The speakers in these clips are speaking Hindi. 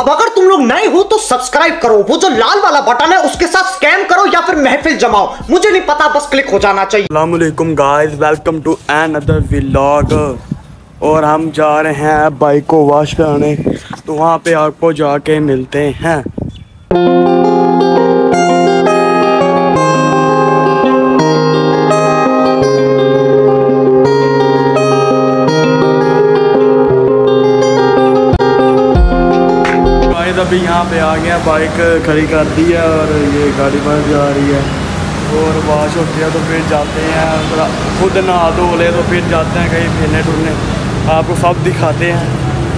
अब अगर तुम लोग नए हो तो सब्सक्राइब करो, वो जो लाल वाला बटन है उसके साथ स्कैम करो या फिर महफिल जमाओ, मुझे नहीं पता, बस क्लिक हो जाना चाहिए। अस्सलाम वालेकुम guys, welcome to another vlog. और हम जा रहे हैं बाइक को वॉश कराने, तो वहाँ पे आपको जाके मिलते हैं। अभी यहाँ पे आ गया, बाइक खड़ी कर दी है और ये गाड़ी पर जा रही है और वॉश होती है तो फिर जाते हैं, खुद नहा धो ले तो फिर जाते हैं कहीं फिरने टुरने, आपको सब दिखाते हैं।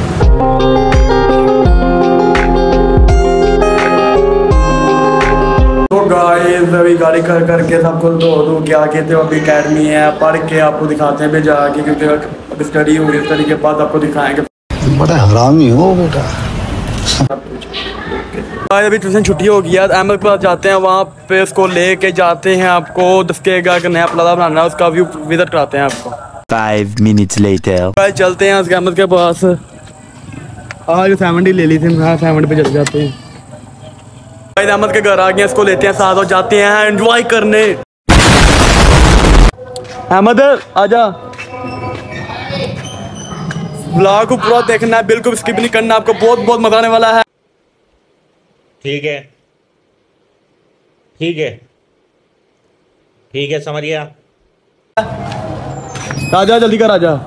तो गाइस अभी गाड़ी कर करके सब कुछ धो के आके तो अभी अकेडमी है, पढ़ के आपको दिखाते हैं फिर जाके, क्योंकि स्टडी होगी, स्टडी के बाद आपको दिखाएंगे। बड़ा हरामी हो बेटा। अभी ट्यूशन छुट्टी हो गया, अहमद के पास जाते हैं, वहाँ पे उसको लेके जाते हैं, आपको दस्केगा का नया प्लाजा बनाना है, उसका व्यू विजिट कराते हैं आपको। 5 minutes later चलते हैं उसके अहमद के पास। आज 70 ले ली थी, 70 पे चले जाते हैं। अहमद के घर आ गए, इसको लेते हैं साथ और जाते हैं एंजॉय करने। अहमद आजा, व्लॉग को पूरा देखना है, बिल्कुल स्किप नहीं करना, आपको बहुत बहुत मजा आने वाला है। ठीक है, ठीक है, ठीक है, समझ गया। आजा जल्दी कर, आजा।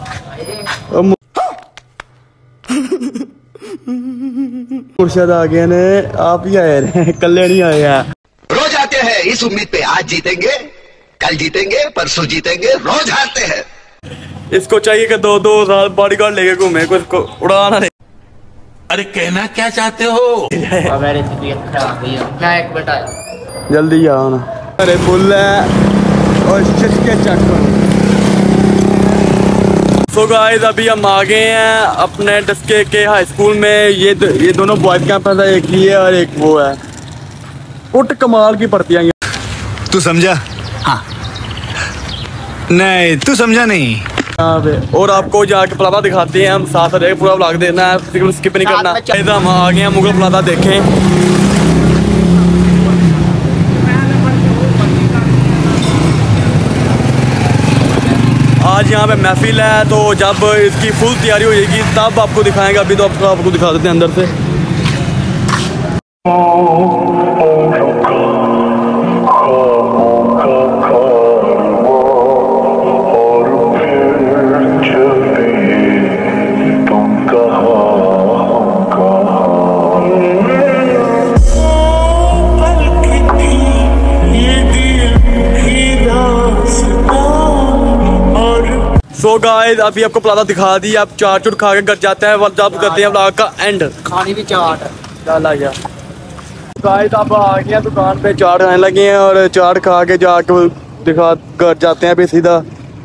मुर्शद आ गए ने, आप ही आए हैं, कल नहीं आए हैं। रोज आते हैं इस उम्मीद पे, आज जीतेंगे, कल जीतेंगे, परसों जीतेंगे, रोज हारते हैं। इसको चाहिए कि 2-2 साल बॉडीगार्ड लेके घूमे, कुछ को उड़ाना नहीं। अरे कहना क्या चाहते हो? जल्दी आओ ना। अरे फुल है और के चक्कर। सो गाइस अभी हम आ गए हैं अपने डस्के के हाई स्कूल में। ये दोनों बॉयज कैंपस है, एक ये है और एक वो है। उठ कमाल की पड़ती है। तू समझा? हाँ। नहीं तू समझा नहीं। और आपको जाके प्लाजा दिखाते हैं, हम साथ रहे, पूरा व्लॉग देखना है, स्किप नहीं करना। हम आ गए हैं मुगल प्लाजा देखें। आज यहाँ पे महफिल है, तो जब इसकी फुल तैयारी हो जाएगी तब आपको दिखाएंगे। अभी तो आपको दिखा देते हैं अंदर से। सो गाइस अभी आपको प्लाजा दिखा दी, आप चाट चुट खा के घर जाते हैं, जब करते हैं व्लॉग का एंड। खानी भी चाट डाला गया। गाइस अब आ गया दुकान पे, चाट खाने लगे हैं और चाट खा के जाके दिखा घर जाते हैं। फिर सीधा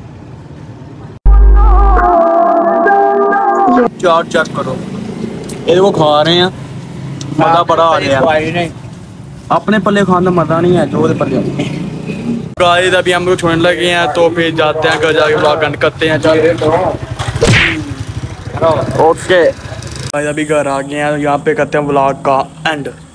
चाट चेक करो, ये वो खा रहे हैं, मजा बड़ा आ गया। अपने पल्ले खाने का मजा नहीं है, जो पल्ले। गाइस अभी हम लोग छोड़ने लगे हैं, तो फिर जाते हैं घर जाके व्लॉग एंड करते हैं। ओके गाइस अभी घर आ गए हैं, यहाँ पे करते हैं व्लॉग का एंड।